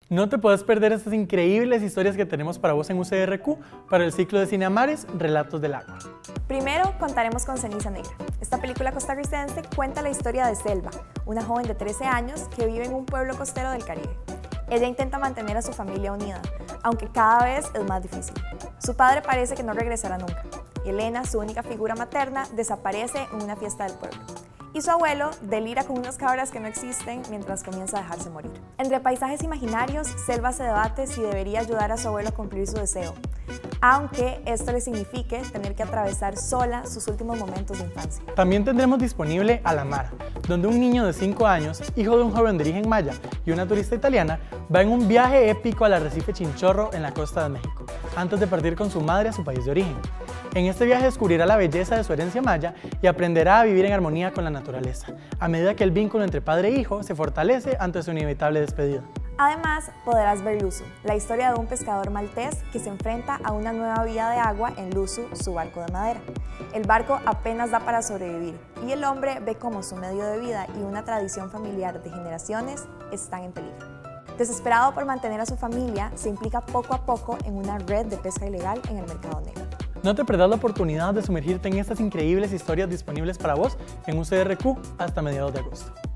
No te puedes perder estas increíbles historias que tenemos para vos en UCRQ para el ciclo de Cine Amares, Relatos del Agua. Primero contaremos con Ceniza Negra. Esta película costarricense cuenta la historia de Selva, una joven de 13 años que vive en un pueblo costero del Caribe. Ella intenta mantener a su familia unida, aunque cada vez es más difícil. Su padre parece que no regresará nunca. Elena, su única figura materna, desaparece en una fiesta del pueblo. Y su abuelo delira con unas cabras que no existen mientras comienza a dejarse morir. Entre paisajes imaginarios, Selva se debate si debería ayudar a su abuelo a cumplir su deseo, aunque esto le signifique tener que atravesar sola sus últimos momentos de infancia. También tendremos disponible A la Mara, donde un niño de 5 años, hijo de un joven de origen maya y una turista italiana, va en un viaje épico al arrecife Chinchorro en la costa de México, antes de partir con su madre a su país de origen. En este viaje descubrirá la belleza de su herencia maya y aprenderá a vivir en armonía con la naturaleza, a medida que el vínculo entre padre e hijo se fortalece ante su inevitable despedida. Además, podrás ver Luzu, la historia de un pescador maltés que se enfrenta a una nueva vía de agua en Luzu, su barco de madera. El barco apenas da para sobrevivir y el hombre ve cómo su medio de vida y una tradición familiar de generaciones están en peligro. Desesperado por mantener a su familia, se implica poco a poco en una red de pesca ilegal en el mercado negro. No te pierdas la oportunidad de sumergirte en estas increíbles historias disponibles para vos en UCRQ hasta mediados de agosto.